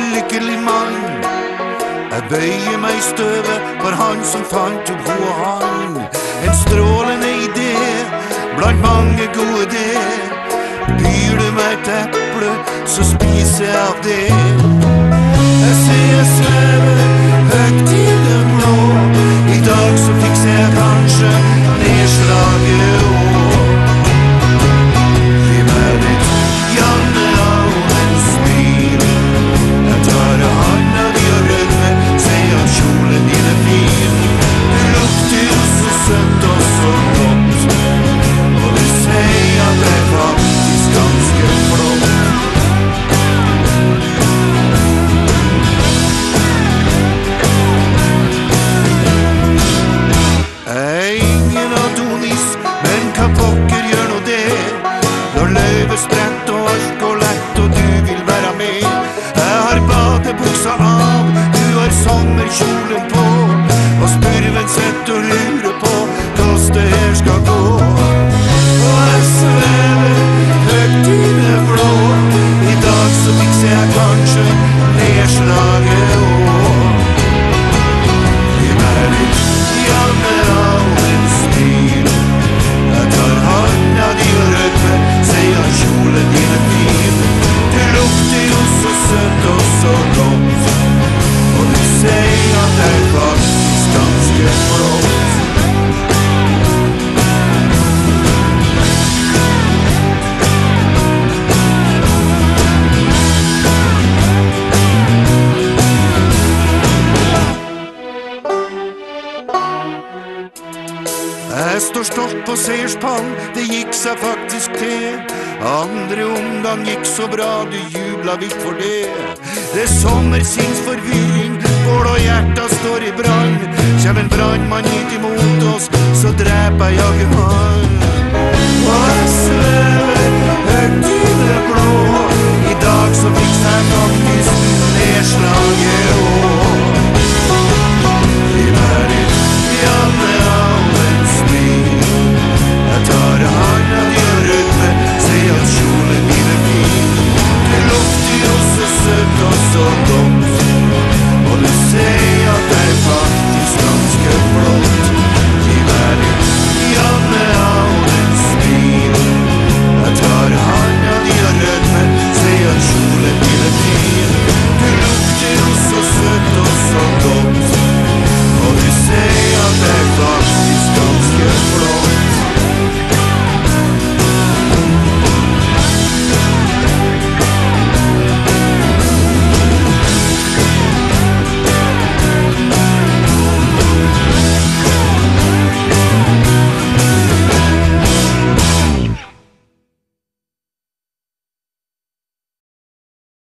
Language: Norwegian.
lykkelig mann. Jeg bøyer meg i støvet for han som fant opp hun og han. En strålende idé blant mange gode det. Byr du meg et eple, så spiser jeg av det. Jeg ser jeg svever høyt i det blå. I dag så fikser jeg kanskje nedslaget år. Gi meg ditt Janne og en smil. Jeg tar handa di og rødme, sier at kjolen din er fin. Du lukter jo så søtt og så godt, og du sier at det er faktisk ganske flott. Ingen Adonis, men hva pokker gjør nå det? Når løvet spredt og alt går lett og du vil være med. Jeg har badebuksa av, du har sommerkjolen på, og spurven sett og lurer på hvordan det her skal gå. Og jeg svever høyt i det blå. I dag så fikser jeg kanskje nedslaget år. Gi meg litt Janne og en smil. Jeg tar handa di og rødme, sier at kjolen din er fin. Du lukter jo så søtt og så godt, og du sier at det er faktisk ganske flott. Jeg står stolt på seierspallen, det gikk seg faktisk til. Andre omgang gikk så bra, du jubla vidt for det. Det er sommersinnsforvirring, bål og hjertet står i brann. Kjem en brannmann hit imot oss, så dreper jeg han. Og jeg svever høyt i det blå. I dag så fikser jeg faktisk nedslaget år. Gi meg ditt Janne og en smil. Jeg tar handa di og rødme, sier at kjolen din er fin. Du lukter jo så søtt og så godt, og du sier